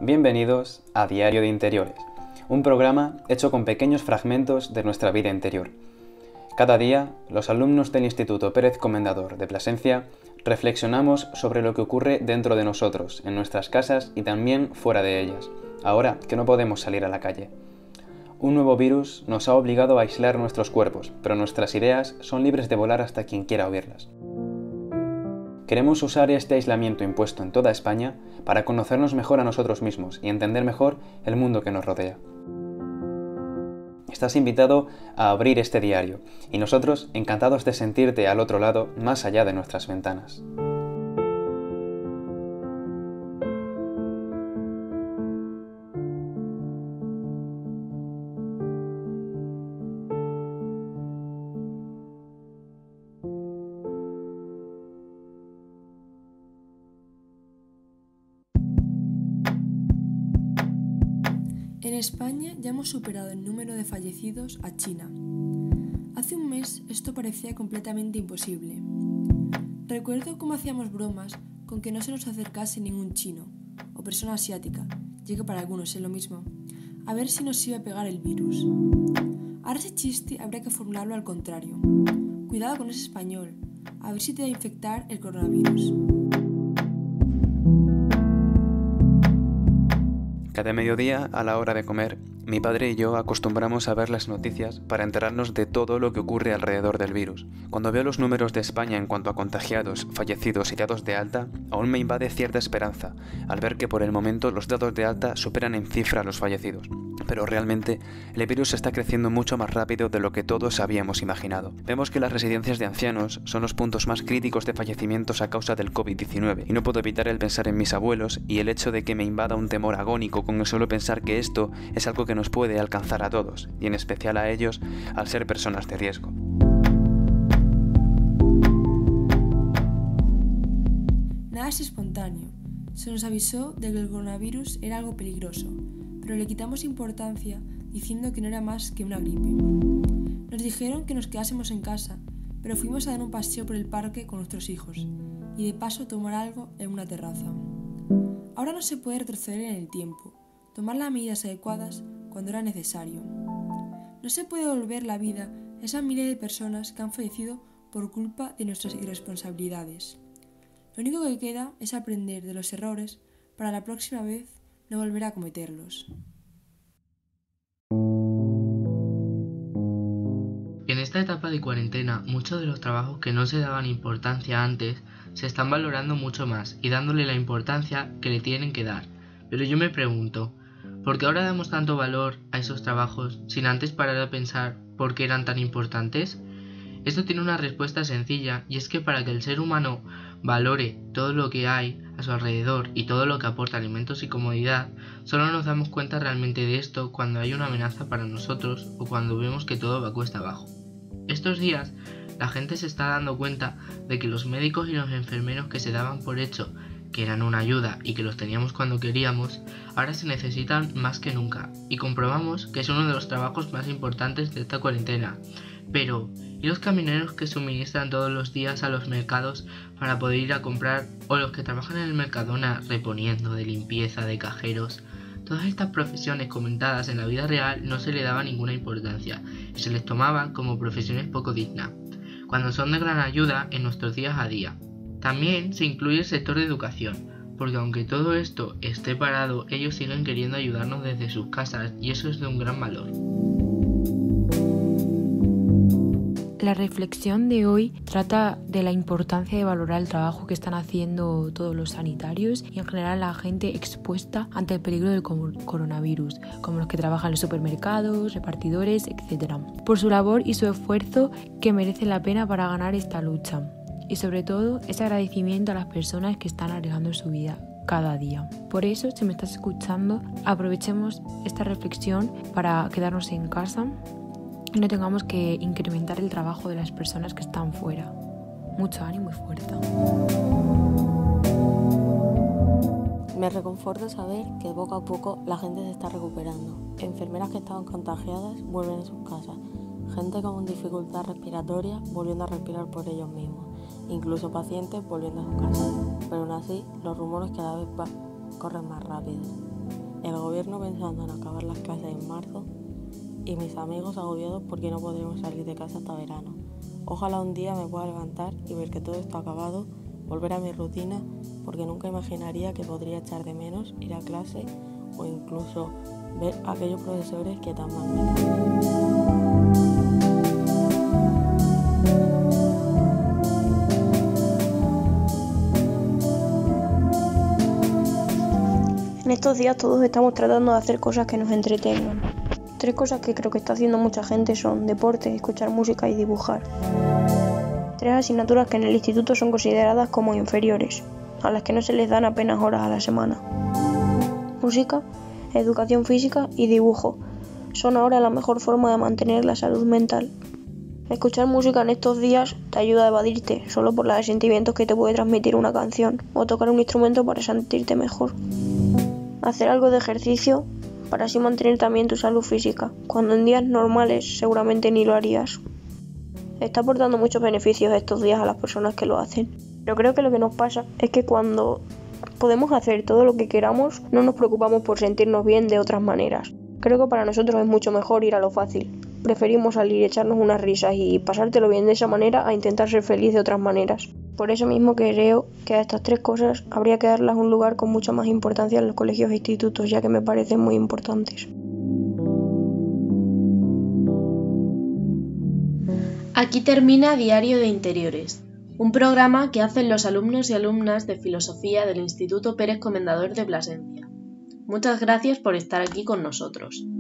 Bienvenidos a Diario de Interiores, un programa hecho con pequeños fragmentos de nuestra vida interior. Cada día, los alumnos del Instituto Pérez Comendador de Plasencia reflexionamos sobre lo que ocurre dentro de nosotros, en nuestras casas y también fuera de ellas, ahora que no podemos salir a la calle. Un nuevo virus nos ha obligado a aislar nuestros cuerpos, pero nuestras ideas son libres de volar hasta quien quiera oírlas. Queremos usar este aislamiento impuesto en toda España para conocernos mejor a nosotros mismos y entender mejor el mundo que nos rodea. Estás invitado a abrir este diario y nosotros encantados de sentirte al otro lado, más allá de nuestras ventanas. En España ya hemos superado el número de fallecidos a China. Hace un mes esto parecía completamente imposible. Recuerdo cómo hacíamos bromas con que no se nos acercase ningún chino o persona asiática, ya que para algunos es lo mismo, a ver si nos iba a pegar el virus. Ahora ese chiste habría que formularlo al contrario. Cuidado con ese español, a ver si te va a infectar el coronavirus. Cada mediodía, a la hora de comer, mi padre y yo acostumbramos a ver las noticias para enterarnos de todo lo que ocurre alrededor del virus. Cuando veo los números de España en cuanto a contagiados, fallecidos y dados de alta, aún me invade cierta esperanza, al ver que por el momento los datos de alta superan en cifra a los fallecidos. Pero realmente, el virus está creciendo mucho más rápido de lo que todos habíamos imaginado. Vemos que las residencias de ancianos son los puntos más críticos de fallecimientos a causa del COVID-19, y no puedo evitar el pensar en mis abuelos y el hecho de que me invada un temor agónico con el solo pensar que esto es algo que nos puede alcanzar a todos, y en especial a ellos, al ser personas de riesgo. Nada es espontáneo. Se nos avisó de que el coronavirus era algo peligroso, pero le quitamos importancia diciendo que no era más que una gripe. Nos dijeron que nos quedásemos en casa, pero fuimos a dar un paseo por el parque con nuestros hijos y de paso tomar algo en una terraza. Ahora no se puede retroceder en el tiempo, tomar las medidas adecuadas cuando era necesario. No se puede devolver la vida a esas miles de personas que han fallecido por culpa de nuestras irresponsabilidades. Lo único que queda es aprender de los errores para la próxima vez no volver a cometerlos. En esta etapa de cuarentena, muchos de los trabajos que no se daban importancia antes se están valorando mucho más y dándole la importancia que le tienen que dar. Pero yo me pregunto, ¿por qué ahora damos tanto valor a esos trabajos sin antes parar a pensar por qué eran tan importantes? Esto tiene una respuesta sencilla, y es que para que el ser humano valore todo lo que hay a su alrededor y todo lo que aporta alimentos y comodidad, solo nos damos cuenta realmente de esto cuando hay una amenaza para nosotros o cuando vemos que todo va cuesta abajo. Estos días, la gente se está dando cuenta de que los médicos y los enfermeros que se daban por hecho que eran una ayuda y que los teníamos cuando queríamos, ahora se necesitan más que nunca, y comprobamos que es uno de los trabajos más importantes de esta cuarentena. Pero, ¿y los camioneros que suministran todos los días a los mercados para poder ir a comprar, o los que trabajan en el Mercadona reponiendo, de limpieza, de cajeros? Todas estas profesiones comentadas en la vida real no se le daba ninguna importancia y se les tomaba como profesiones poco dignas, cuando son de gran ayuda en nuestros días a día. También se incluye el sector de educación, porque aunque todo esto esté parado, ellos siguen queriendo ayudarnos desde sus casas y eso es de un gran valor. La reflexión de hoy trata de la importancia de valorar el trabajo que están haciendo todos los sanitarios y en general la gente expuesta ante el peligro del coronavirus, como los que trabajan en los supermercados, repartidores, etc. Por su labor y su esfuerzo que merece la pena para ganar esta lucha. Y sobre todo, ese agradecimiento a las personas que están arriesgando su vida cada día. Por eso, si me estás escuchando, aprovechemos esta reflexión para quedarnos en casa y no tengamos que incrementar el trabajo de las personas que están fuera. Mucho ánimo y fuerza. Me reconforta saber que poco a poco la gente se está recuperando. Enfermeras que estaban contagiadas vuelven a sus casas. Gente con dificultad respiratoria volviendo a respirar por ellos mismos. Incluso pacientes volviendo a sus casas. Pero aún así, los rumores cada vez corren más rápido. el gobierno pensando en acabar las clases en marzo y mis amigos agobiados porque no podremos salir de casa hasta verano. Ojalá un día me pueda levantar y ver que todo está acabado, volver a mi rutina, porque nunca imaginaría que podría echar de menos ir a clase o incluso ver a aquellos profesores que tan mal me caen. En estos días todos estamos tratando de hacer cosas que nos entretengan. 3 cosas que creo que está haciendo mucha gente son deporte, escuchar música y dibujar. 3 asignaturas que en el instituto son consideradas como inferiores, a las que no se les dan apenas horas a la semana. Música, educación física y dibujo son ahora la mejor forma de mantener la salud mental. Escuchar música en estos días te ayuda a evadirte solo por los sentimientos que te puede transmitir una canción o tocar un instrumento para sentirte mejor. Hacer algo de ejercicio para así mantener también tu salud física, cuando en días normales seguramente ni lo harías. Está aportando muchos beneficios estos días a las personas que lo hacen, pero creo que lo que nos pasa es que cuando podemos hacer todo lo que queramos, no nos preocupamos por sentirnos bien de otras maneras. Creo que para nosotros es mucho mejor ir a lo fácil. Preferimos salir y echarnos unas risas y pasártelo bien de esa manera a intentar ser feliz de otras maneras. Por eso mismo creo que a estas 3 cosas habría que darles un lugar con mucha más importancia en los colegios e institutos, ya que me parecen muy importantes. Aquí termina Diario de Interiores, un programa que hacen los alumnos y alumnas de Filosofía del Instituto Pérez Comendador de Plasencia. Muchas gracias por estar aquí con nosotros.